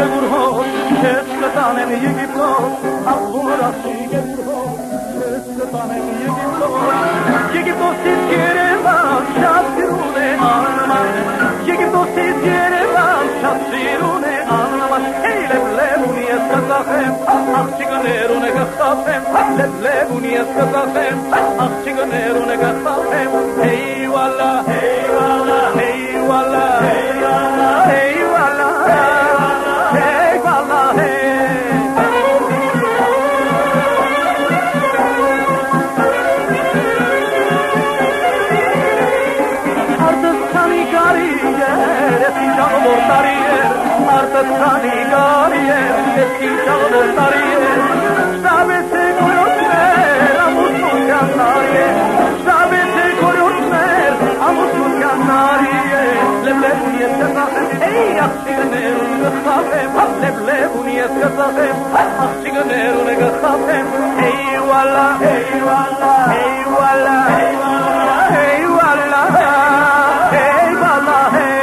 גבורות, ששקטן הם יגיבלות, עבור השי גבורות, ששקטן הם יגיבלות, יגיבלות יתגרבן, שתירו לאלמן, יגיבלות יתגרבן, שתירו לאלמן, היי לב לב ונעשת לכם, אך שגנר ונגחתם, לב לב ונעשת לכם, אך שגנר ונגחתם, היי וואלה, היי וואלה, היי וואלה, היי וואלה, היי וואלה, היי וואלה, היי. Artățanii carier, eschinciano mortarier, artățanii carier, eschinciano mortarier, ștabete curiosmer, amusul cantarie, ștabete curiosmer, amusul cantarie, leblebunie scăzafem, ei, axigănerul negăsafem, leblebunie scăzafem, axigănerul negăsafem, ei, wala, ei, wala, ei, wala, ei, wala, ei, wala, ei, wala, ei.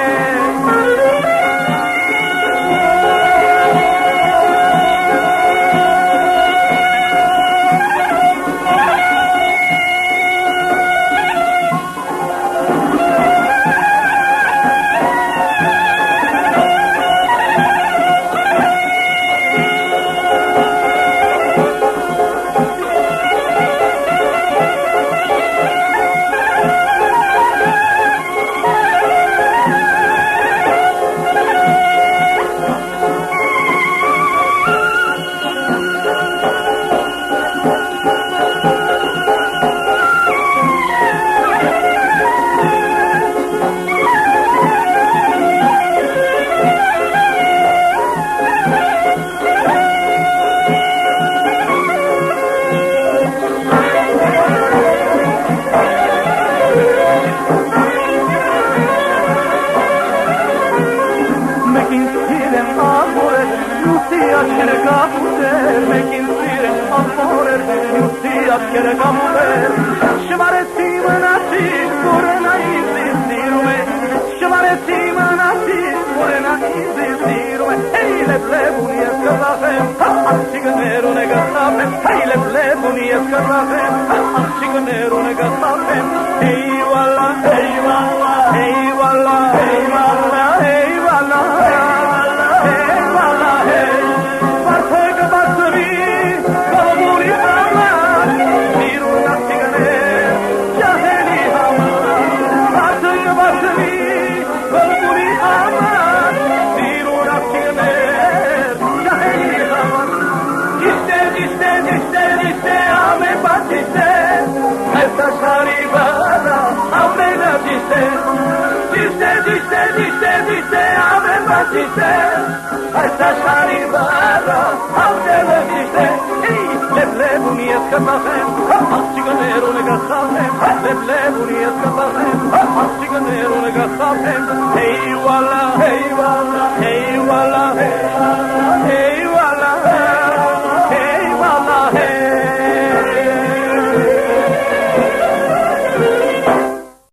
Hey, wala, hey, wala.